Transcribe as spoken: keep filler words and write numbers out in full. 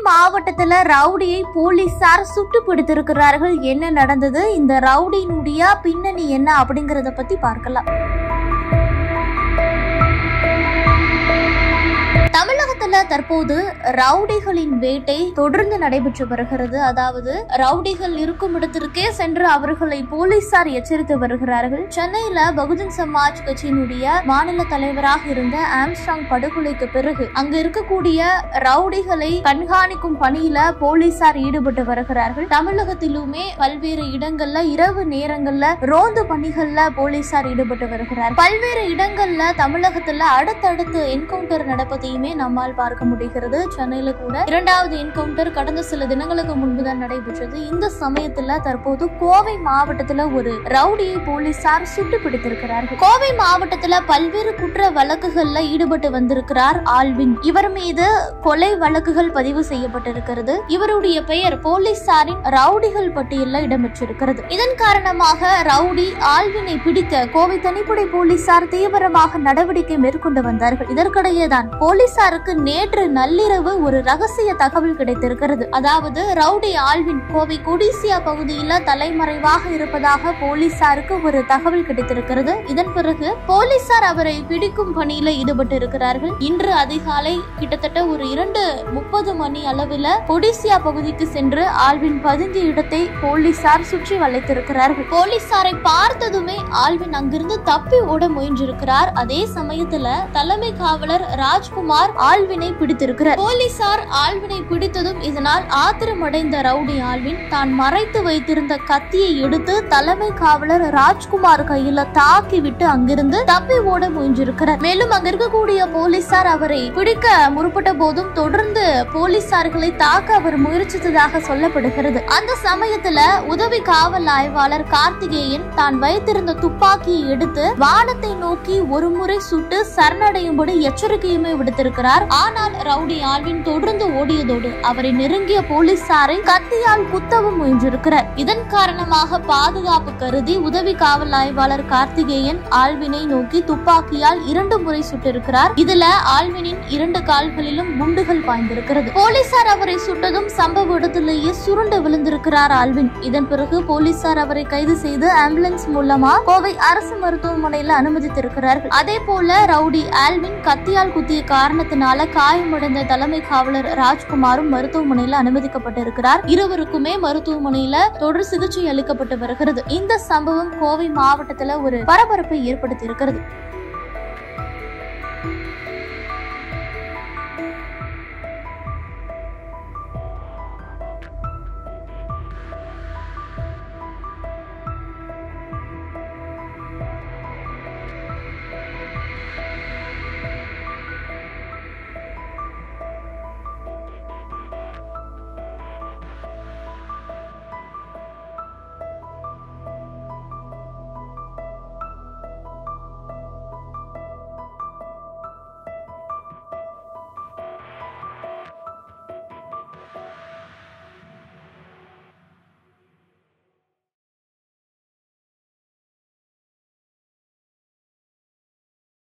மாவட்டத்துல ரவுடியை போலீசார் சுட்டு பிடித்திருக்கிறார்கள். என்ன நடந்தது, இந்த ரவுடியினுடைய பின்னணி என்ன அப்படிங்கறத பத்தி பார்க்கலாம். தமிழகத்துல தற்போது ரவுடிகளின் வேட்டை தொடர்ந்து நடைபெற்று வருகிறது. அதாவது ரவுடிகள் இருக்கும் இடத்திற்கே சென்று அவர்களை போலீசார் எச்சரித்து வருகிறார்கள். சென்னையில பகுஜன் சமாஜ் கட்சியினுடைய மாநில தலைவராக இருந்த ஆம்ஸ்ட்ராங் படுகொலைக்கு பிறகு அங்க இருக்கக்கூடிய ரவுடிகளை கண்காணிக்கும் பணியில போலீசார் ஈடுபட்டு வருகிறார்கள். தமிழகத்திலுமே பல்வேறு இடங்கள்ல இரவு நேரங்கள்ல ரோந்து பணிகள்ல போலீசார் ஈடுபட்டு வருகிறார்கள். பல்வேறு இடங்கள்ல தமிழகத்துல அடுத்தடுத்து என்கவுண்டர் நடப்பதையுமே நம்மால் பார்க்க முடிகிறது. சென்னையில கூட இரண்டாவது என்கவுண்டர் கடந்த சில தினங்களுக்கு முன்புதான் நடைபெற்றது. இந்த சமயத்துல தற்போது கோவை மாவட்டத்துல ஒரு ரவுடியை போலீசார் சுட்டு பிடித்திருக்கிறார்கள். கோவை மாவட்டத்துல பல்வேறு குற்ற வழக்குகள்ல ஈடுபட்டு வந்திருக்கிறார் ஆல்வின். இவர் மீது கொலை வழக்குகள் பதிவு செய்யப்பட்டிருக்கிறது. இவருடைய பெயர் போலீசாரின் ரவுடிகள் பட்டியலில் இடம்பெற்றிருக்கிறது. இதன் காரணமாக ரவுடி ஆல்வினை பிடிக்க கோவை தனிப்படை போலீசார் தீவிரமாக நடவடிக்கை மேற்கொண்டு வந்தார்கள். இதற்கிடையேதான் போலீசாருக்கு நேற்று நள்ளிரவு ஒரு ரகசிய தகவல் கிடைத்திருக்கிறது. அதாவது ரவுடி ஆல்வின் கோவை கொடிசியா பகுதியில் தலைமறைவாக இருப்பதாக போலீசாருக்கு ஒரு தகவல் கிடைத்திருக்கிறது. இதன் பிறகு போலீசார் அவரை பிடிக்கும் பணியில ஈடுபட்டு இருக்கிறார்கள். இன்று அதிகாலை கிட்டத்தட்ட ஒரு இரண்டு முப்பது மணி அளவில் கொடிசியா பகுதிக்கு சென்று ஆல்வின் பதுங்கிய இடத்தை போலீசார் சுற்றி வளைத்திருக்கிறார்கள். போலீசாரை பார்த்ததுமே ஆல்வின் அங்கிருந்து தப்பி ஓட முயன்றிருக்கிறார். அதே சமயத்துல தலைமை காவலர் ராஜ்குமார் ஆல்வினை பிடித்திருக்கிறார். போலீசார் ஆல்வினை பிடித்ததும் இதனால் ஆத்திரமடைந்த ரவுடி ஆல்வின் தான் மறைத்து வைத்திருந்த கத்தியை எடுத்து தலைமை காவலர் ராஜ்குமார் கையில தாக்கி விட்டு அங்கிருந்து தப்பி ஓட முயன்றிருக்கிறார். மேலும் அங்க இருக்கக்கூடிய போலீசார் அவரை பிடிக்க முற்பட்ட போதும் தொடர்ந்து போலீசார்களை தாக்க அவர் முயற்சித்ததாக சொல்லப்படுகிறது. அந்த சமயத்துல உதவி காவல் ஆய்வாளர் கார்த்திகேயன் தான் வைத்திருந்த துப்பாக்கியை எடுத்து வானத்தை நோக்கி ஒரு முறை சுட்டு சரணடையும்படி எச்சரிக்கையுமே விடுத்திருக்கிறார். ஆனால் ரவுடி ஆல்வின் தொடர்ந்து ஓடியதோடு அவரை நெருங்கிய போலீசாரை கத்தியால் குத்தவும் முயன்றிருக்கிறார். இதன் காரணமாக பாதுகாப்பு கருதி உதவி காவல் ஆய்வாளர் கார்த்திகேயன் ஆல்வினை நோக்கி துப்பாக்கியால் இரண்டு முறை சுட்டிருக்கிறார். இதுல ஆல்வினின் இரண்டு கால்களிலும் குண்டுகள் பாய்ந்திருக்கிறது. போலீசார் அவரை சுட்டதும் சம்பவ இடத்திலேயே சுருண்டு விழுந்திருக்கிறார் ஆல்வின். இதன் பிறகு போலீசார் அவரை கைது செய்து ஆம்புலன்ஸ் மூலமா கோவை அரசு மருத்துவமனையில் அனுமதித்திருக்கிறார்கள். அதே போல ரவுடி ஆல்வின் கத்தியால் குத்திய காரணத்தினால காயமடைந்த தலைமை காவலர் ராஜ்குமாரும் மருத்துவமனையில் அனுமதிக்கப்பட்டிருக்கிறார். இருவருக்குமே மருத்துவமனையில தொடர் சிகிச்சை அளிக்கப்பட்டு வருகிறது. இந்த சம்பவம் கோவை மாவட்டத்தில் ஒரு பரபரப்பை ஏற்படுத்தி இருக்கிறது.